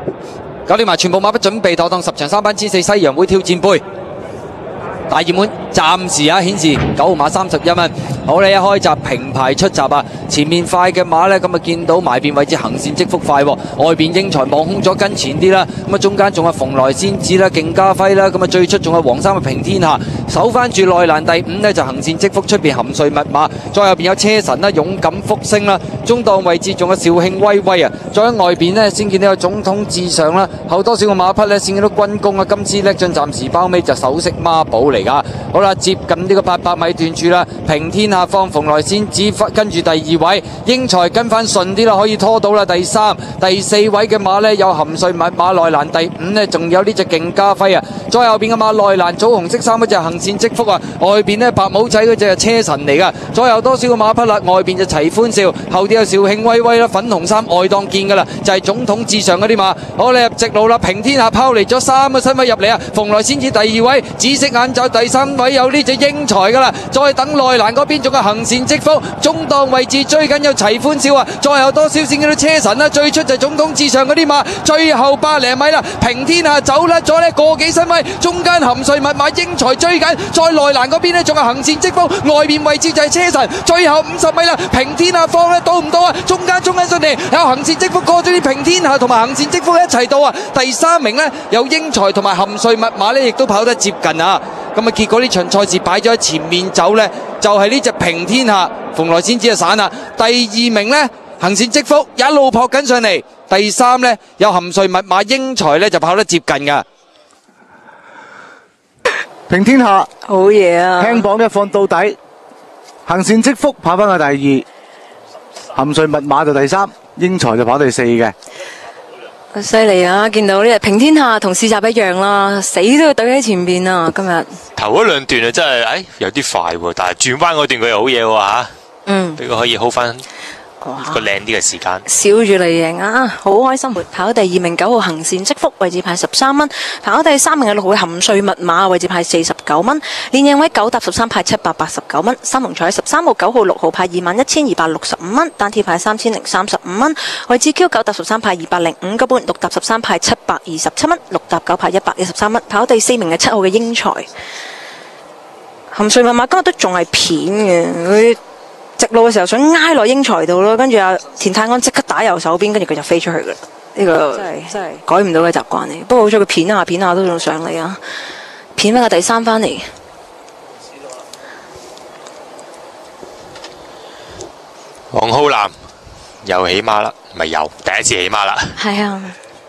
搞掂埋全部馬匹準備妥當，10場3班之4西洋會挑戰杯。大熱門暫時顯示9號馬31蚊。好咧，一開閘平排出閘啊！前面快嘅馬呢，咁啊見到埋邊位置行線積福快，外邊英才望空咗跟前啲啦。咁啊中間仲有蓬萊仙子啦、勁家輝啦，咁啊最出仲有黃衫嘅平天下，守翻住內欄第5呢，就行線積福，出邊含瑞密碼，再後邊有車神啦、勇敢福星啦，中檔位置仲有肇慶威威啊！再喺外邊呢，先見到有總統至上啦，後多少個馬匹呢？先見到軍工啊、金絲叻進暫時包尾就首飾孖寶嚟㗎。好啦，接近呢個800米段處啦，平天下放蓬萊仙子跟住第2位，英才跟翻順啲啦，可以拖到啦。第3、第4位嘅馬呢，有含瑞密碼，內欄第5呢，仲有呢隻勁家輝啊！再後邊嘅馬內欄棗紅色衫嗰隻行線積福啊，外邊呢，白帽仔嗰隻係車神嚟㗎。再後多少個馬匹啦，外邊就齊歡笑，後啲有肇慶威威啦，粉紅衫外檔見㗎啦，就係總統至上嗰啲馬。好，你入直路啦，平天下拋離咗3個身位入嚟啊，蓬萊仙子第2位，紫色眼罩第3位有呢隻英才㗎啦，再等內欄嗰邊仲有行線積福，中檔位置追緊有齊歡笑啊，再後多少先見到車神啦，最出就係總統至上嗰啲馬，最後百零米啦，平天下走甩咗呢個幾身位，中間含瑞密碼英才追緊，再內欄嗰邊呢仲有行線積福，外面位置就係車神，最後50米啦，平天下放呢到唔到啊？中間衝緊上嚟，有行線積福過咗啲平天下同埋行線積福一齊到啊！第3名呢，有英才同埋含瑞密碼呢，亦都跑得接近啊！咁啊，結果呢場賽事擺咗喺前面走呢，就係呢隻平天下，蓬萊仙子就散啦。第2名呢，行線積福一路撲緊上嚟，第3呢，有含瑞密碼英才呢，就跑得接近噶。 平天下好嘢啊！ 輕磅一放到底，行線積福跑翻去第2，含瑞密碼就第3，英才就跑第4嘅。 犀利啊！見到呢隻平天下同試閘一樣啦，死都要懟喺前邊啊！今日頭嗰2段啊，真係有啲快喎，但係轉彎嗰段佢又好嘢喎嚇。俾佢可以 hold 翻個靚啲嘅時間。 笑住嚟贏啊！好開心！跑第2名9號行線積福，位置派13蚊；跑第3名嘅6號含瑞密碼，位置派49蚊；連贏位9搭13派789蚊；三龍彩13號9號6號派21,265蚊；單貼派3,035蚊；位置 Q 9搭13派205個半；6搭13派727蚊；6搭9派113蚊。跑第4名嘅7號嘅英才，含瑞密碼今日都仲係片嘅佢。直路嘅時候想挨落英才度咯，跟住阿田泰安即刻打右手邊，跟住佢就飛出去噶啦。呢個真係改唔到嘅習慣嚟。不過好彩佢片下都仲上嚟啊，片翻個第3翻嚟。 黃浩南又起馬啦，咪又第一次起馬啦。 係啊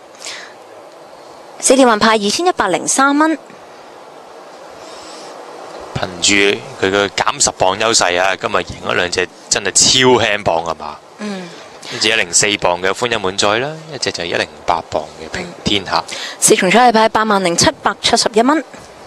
，4條環派2103蚊。 憑住佢嘅減10磅優勢啊，今日贏咗2隻真係超輕磅啊嘛！一隻104磅嘅歡欣滿載啦，一隻就係108磅嘅平天下。 4重彩係派80,771蚊。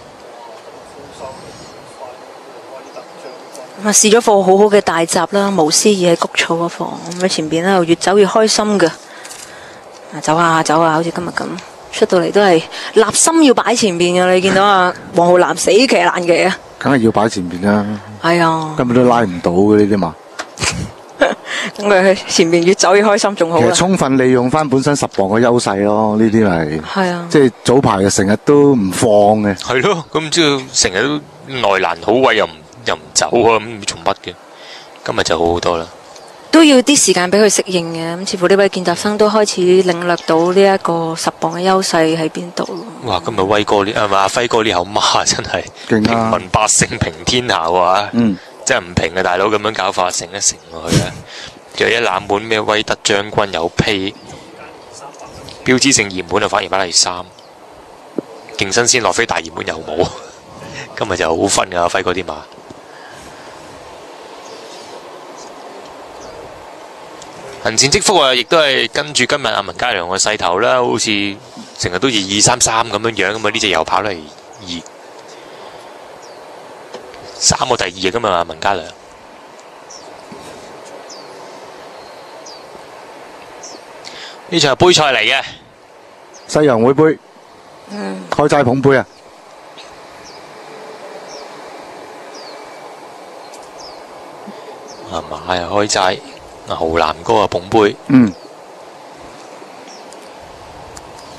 咁啊試咗貨好好嘅大閘啦，無思意係谷草嗰貨，咁喺前邊咧越走越開心嘅。走下走下，好似今日咁。出到嚟都係立心要擺前邊嘅，你見到啊黃浩南死騎爛騎啊！ 梗係要擺前邊啦。 係啊， 根本都拉唔到嘅呢啲馬。 咁佢前面越走越開心，仲好。 其實充分利用翻本身10磅嘅優勢咯，呢啲係。係啊。即係早排嘅成日都唔放嘅。 係咯，咁唔知成日都內欄好位又唔走啊，咁做乜嘅？今日就好好多啦。 都要啲時間俾佢適應嘅，咁似乎呢位見習生都開始領略到呢一個10磅嘅優勢喺邊度。哇！ 今日威哥呢阿輝哥呢口馬真係平民百姓平天下喎，真係唔平嘅大佬咁樣搞法，成一成落去啊！仲有一冷門咩威德將軍有批，標誌性熱門啊，反而擺第3，勁新鮮洛飛大熱門又冇，今日就好分㗎輝哥啲馬。行線積福啊，亦都係跟住今日阿文家良嘅勢頭啦，好似成日都2-2-3-3咁樣樣咁啊！呢隻又跑嚟3個第2啊！今日阿文家良呢場係杯賽嚟嘅， 西洋會杯，開齋捧杯啊！ 阿馬又開齋。豪南哥啊捧杯，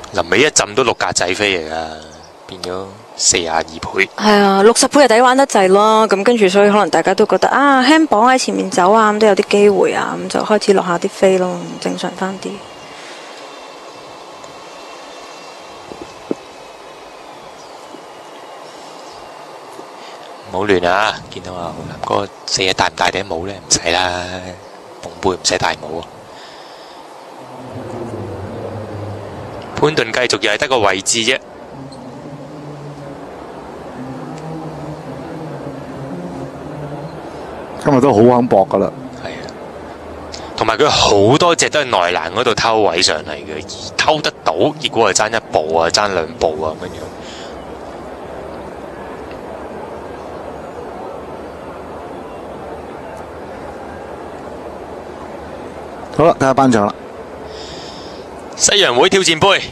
臨尾一浸都6格仔飛嚟㗎，變咗42倍。 係啊，60倍就抵玩得滯咯。咁跟住，所以可能大家都覺得啊，輕磅喺前面走啊，咁都有啲機會啊，咁就開始落下啲飛咯，正常翻啲。 唔好亂啊！見到啊，嗰個四日戴唔戴頂帽咧？唔使啦，捧杯唔使戴帽啊。潘頓繼續又係得個位置啫。 今日都好肯搏噶啦。 係啊，同埋佢好多隻都係內欄嗰度偷位上嚟嘅，而偷得到，結果係爭1步啊，爭2步啊咁樣。 好啦，睇下頒獎啦。 西洋會挑戰杯，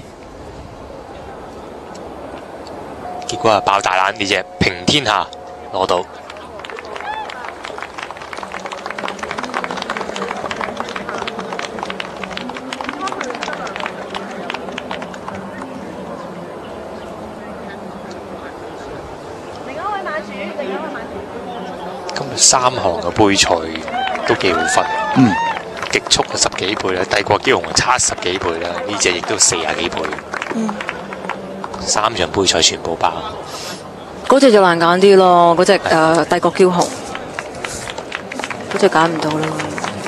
結果係爆大冷呢隻平天下攞到。今日3項嘅杯賽都幾好分。極速嘅10幾倍啦，帝國驕雄差10幾倍啦，呢隻亦都40幾倍。3場杯賽全部爆。 嗰隻就難揀啲咯，嗰隻帝國驕雄，嗰隻揀唔到啦。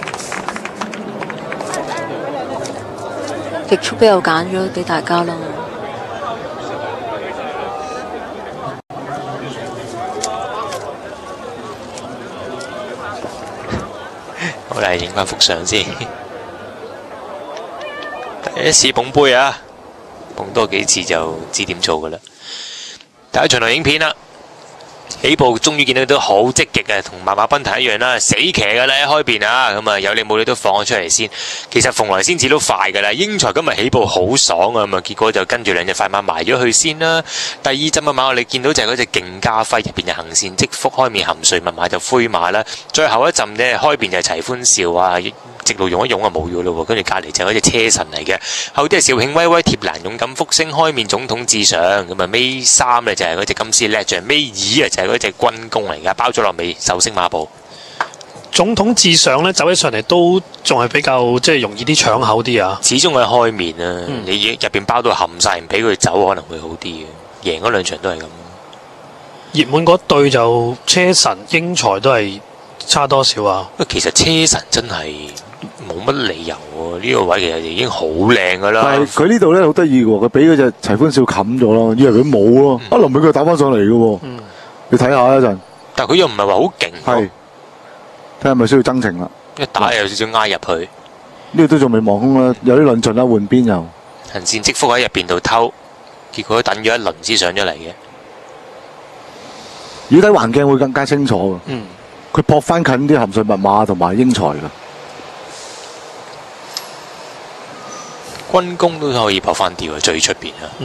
極速俾我揀咗俾大家啦。 好嚟影翻幅相先。第一次捧杯啊，捧多幾次就知點做噶啦。第一場內影片啦，起步終於見到都好積極嘅，同馬馬賓提一樣啦，死騎噶啦，一開邊啊，咁啊有理冇理都放咗出嚟先。其實蓬萊仙子都快噶啦，英才今日起步好爽啊，咁啊結果就跟住2隻快馬埋咗去先啦。第2陣嘅馬我哋見到就係嗰隻勁家輝入邊就行善積福，開面含瑞密碼就灰馬啦。最後一陣呢，開邊就齊歡笑啊，直路用一用啊冇咗咯，跟住隔離就係嗰隻車神嚟嘅，後啲係肇慶威威貼欄勇敢福星，開面總統至上，咁啊尾3呢就係嗰隻金絲叻象，尾2啊就係嗰隻軍工嚟噶，包咗落尾壽星馬步。 總統至上呢，走起上嚟都仲係比較即係容易啲搶口啲啊。 始終係開面啊，你入邊包到冚晒，唔俾佢走可能會好啲嘅。贏嗰2場都係咁。 熱門嗰隊就車神英才都係差多少啊？ 其實車神真係冇乜理由喎，呢個位其實已經好靚噶啦。 但係佢呢度咧好得意嘅喎，佢俾嗰隻齊歡笑冚咗咯，以為佢冇咯，一臨尾佢打翻上嚟嘅喎。你睇下一陣。 但係佢又唔係話好勁。 係。睇下係咪需要增程啦？ 一打有少少挨入去。 呢度都仲未望空啦，有啲論盡啦，換邊又。 行善積福喺入邊度偷，結果等咗一輪先上咗嚟嘅。 如果睇環鏡會更加清楚嘅。佢撲翻近啲含瑞密碼同埋英才㗎。 軍工都可以撲翻掉啊，最出邊啊。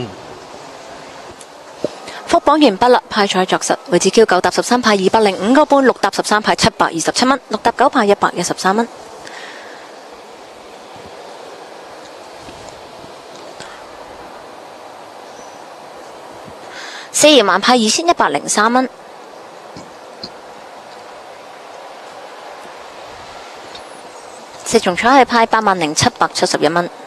福榜完畢啦，派彩作實，位置 Q 9搭13派205個半，6搭13派727蚊，6搭9派113蚊。4元萬派2103蚊。四重彩係派80771蚊。